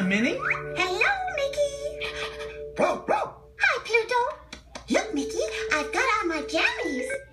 Minnie. Hello, Mickey. Hi, Pluto. Look, Mickey, I've got on my jammies.